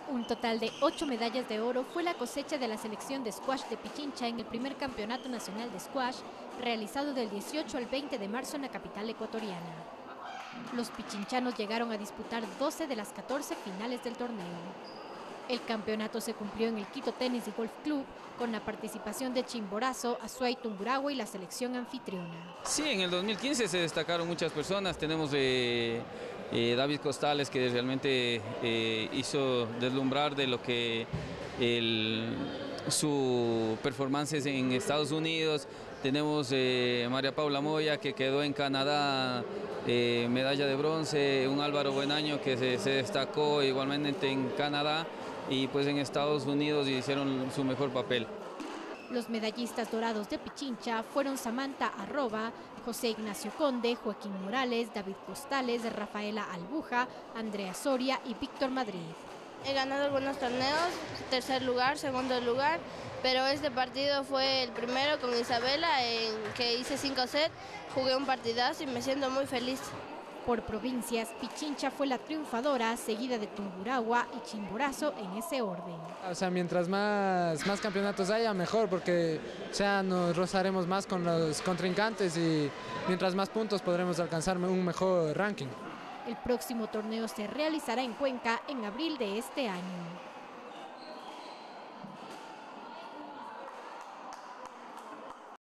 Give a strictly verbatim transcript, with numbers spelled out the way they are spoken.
Un total de ocho medallas de oro fue la cosecha de la selección de squash de Pichincha en el primer Campeonato Nacional de Squash, realizado del dieciocho al veinte de marzo en la capital ecuatoriana. Los pichinchanos llegaron a disputar doce de las catorce finales del torneo. El campeonato se cumplió en el Quito Tenis y Golf Club con la participación de Chimborazo, Azuay Tungurahua y la selección anfitriona. Sí, en el dos mil quince se destacaron muchas personas. Tenemos eh, eh, David Costales, que realmente eh, hizo deslumbrar de lo que el, su performance en Estados Unidos. Tenemos eh, María Paula Moya, que quedó en Canadá eh, medalla de bronce. Un Álvaro Buenaño, que se, se destacó igualmente en Canadá. Y pues en Estados Unidos hicieron su mejor papel. Los medallistas dorados de Pichincha fueron Samantha Arroba, José Ignacio Conde, Joaquín Morales, David Costales, Rafaela Albuja, Andrea Soria y Víctor Madrid. He ganado algunos torneos, tercer lugar, segundo lugar, pero este partido fue el primero con Isabela, en que hice cinco sets, jugué un partidazo y me siento muy feliz. Por provincias, Pichincha fue la triunfadora, seguida de Tungurahua y Chimborazo en ese orden. O sea, mientras más, más campeonatos haya, mejor, porque o sea, nos rozaremos más con los contrincantes y mientras más puntos podremos alcanzar un mejor ranking. El próximo torneo se realizará en Cuenca en abril de este año.